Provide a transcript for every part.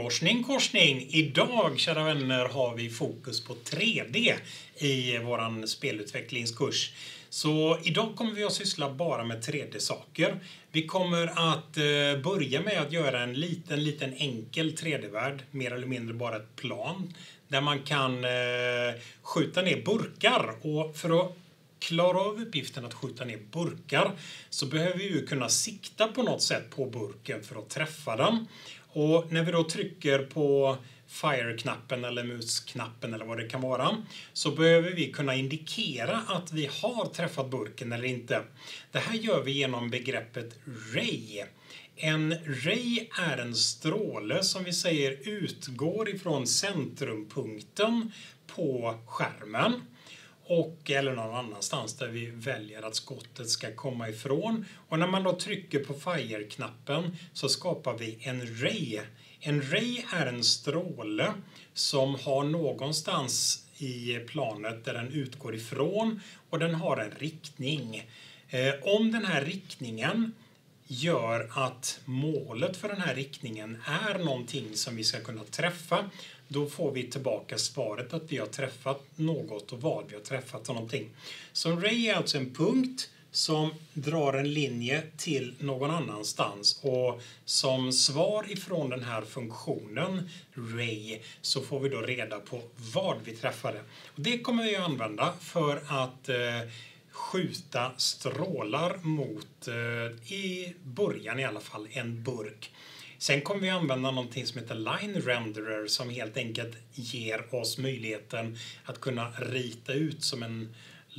Korsning. Idag, kära vänner, har vi fokus på 3D i våran spelutvecklingskurs. Så idag kommer vi att syssla bara med 3D-saker. Vi kommer att börja med att göra en liten enkel 3D-värld, mer eller mindre bara ett plan, där man kan skjuta ner burkar. Och för att klara av uppgiften att skjuta ner burkar så behöver vi ju kunna sikta på något sätt på burken för att träffa den. Och när vi då trycker på fire-knappen eller musknappen eller vad det kan vara, så behöver vi kunna indikera att vi har träffat burken eller inte. Det här gör vi genom begreppet ray. En ray är en stråle som vi säger utgår ifrån centrumpunkten på skärmen. Eller någon annanstans där vi väljer att skottet ska komma ifrån. Och när man då trycker på fire-knappen så skapar vi en ray. En ray är en stråle som har någonstans i planet där den utgår ifrån och den har en riktning. Om den här riktningen gör att målet för den här riktningen är någonting som vi ska kunna träffa, då får vi tillbaka svaret att vi har träffat något och vad vi har träffat och någonting. Så en ray är alltså en punkt som drar en linje till någon annanstans, och som svar ifrån den här funktionen ray så får vi då reda på vad vi träffade. Och det kommer vi att använda för att skjuta strålar mot, i början i alla fall, en burk. Sen kommer vi använda någonting som heter line renderer som helt enkelt ger oss möjligheten att kunna rita ut som en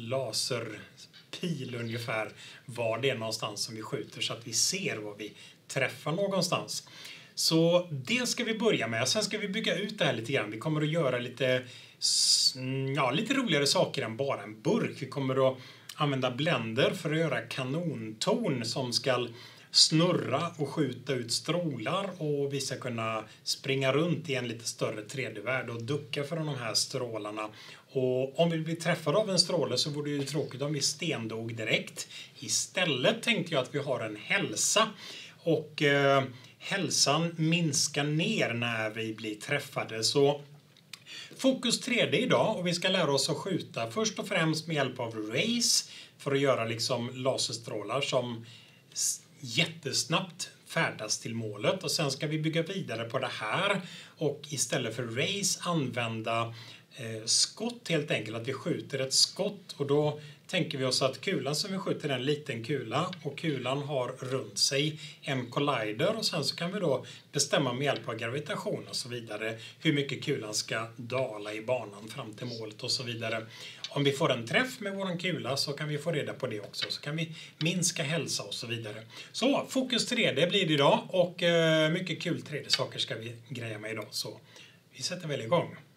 laserpil ungefär var det är någonstans som vi skjuter, så att vi ser vad vi träffar någonstans. Så det ska vi börja med. Sen ska vi bygga ut det här lite grann. Vi kommer att göra lite roligare saker än bara en burk. Vi kommer att använda Blender för att göra kanontorn som ska snurra och skjuta ut strålar, och vi ska kunna springa runt i en lite större 3D-värld och ducka för de här strålarna. Och om vi blir träffade av en stråle så vore det ju tråkigt om vi stendog direkt. Istället tänkte jag att vi har en hälsa, och hälsan minskar ner när vi blir träffade. Så fokus 3D idag, och vi ska lära oss att skjuta först och främst med hjälp av rays för att göra liksom laserstrålar som jättesnabbt färdas till målet. Och sen ska vi bygga vidare på det här och istället för rays använda skott, helt enkelt att vi skjuter ett skott. Och då tänker vi oss att kulan som vi skjuter är en liten kula, och kulan har runt sig en collider, och sen så kan vi då bestämma med hjälp av gravitation och så vidare hur mycket kulan ska dala i banan fram till målet och så vidare. Om vi får en träff med våran kula så kan vi få reda på det också, så kan vi minska hälsa och så vidare. Så fokus 3D blir det idag, och mycket kul 3D-saker ska vi greja med idag, så vi sätter väl igång.